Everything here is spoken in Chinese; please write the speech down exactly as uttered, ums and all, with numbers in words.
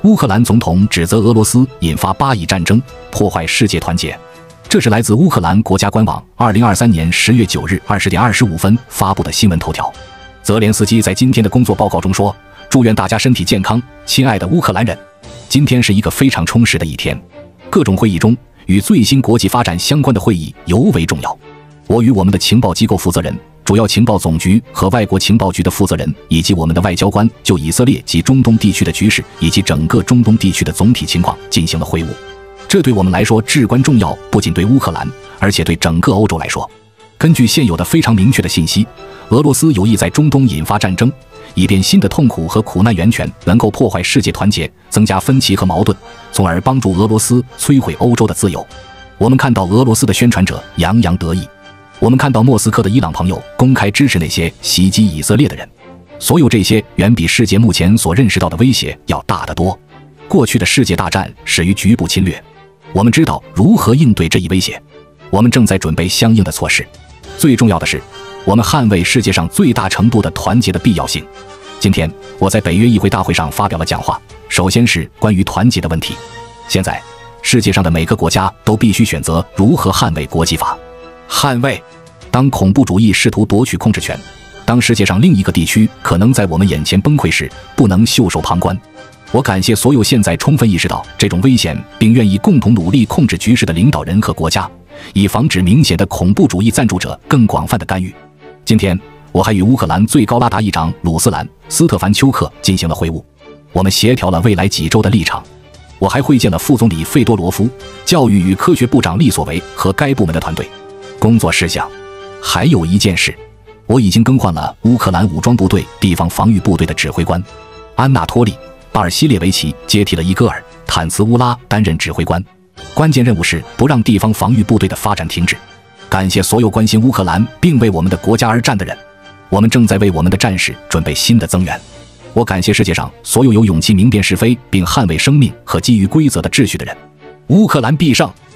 乌克兰总统指责俄罗斯引发巴以战争，破坏世界团结。这是来自乌克兰国家官网二零二三年十月九日二十点二十五分发布的新闻头条。泽连斯基在今天的工作报告中说：“祝愿大家身体健康，亲爱的乌克兰人。今天是一个非常充实的一天，各种会议中与最新国际发展相关的会议尤为重要。我与我们的情报机构负责人、主要情报总局和外国情报局的负责人，以及我们的外交官就以色列及中东地区的局势以及整个中东地区的总体情况进行了会晤。这对我们来说至关重要，不仅对乌克兰，而且对整个欧洲来说。根据现有的非常明确的信息，俄罗斯有意在中东引发战争，以便新的痛苦和苦难源泉能够破坏世界团结，增加分歧和矛盾，从而帮助俄罗斯摧毁欧洲的自由。我们看到俄罗斯的宣传者洋洋得意，我们看到莫斯科的伊朗朋友公开支持那些袭击以色列的人。所有这些远比世界目前所认识到的威胁要大得多。过去的世界大战始于局部侵略，我们知道如何应对这一威胁，我们正在准备相应的措施。最重要的是，我们捍卫世界上最大程度的团结的必要性。今天我在北约议会大会上发表了讲话，首先是关于团结的问题。现在世界上的每个国家都必须选择如何捍卫国际法。捍卫，当恐怖主义试图夺取控制权，当世界上另一个地区可能在我们眼前崩溃时，不能袖手旁观。我感谢所有现在充分意识到这种危险并愿意共同努力控制局势的领导人和国家，以防止明显的恐怖主义赞助者更广泛的干预。今天我还与乌克兰最高拉达议长鲁斯兰·斯特凡丘克进行了会晤，我们协调了未来几周的立场。我还会见了副总理费多罗夫、教育与科学部长利索维和该部门的团队。工作事项还有一件事，我已经更换了乌克兰武装部队地方防御部队的指挥官，安纳托利·巴尔西列维奇接替了伊戈尔·坦茨乌拉担任指挥官。关键任务是不让地方防御部队的发展停止。感谢所有关心乌克兰并为我们的国家而战的人，我们正在为我们的战士准备新的增援。我感谢世界上所有有勇气明辨是非并捍卫生命和基于规则的秩序的人。乌克兰必胜！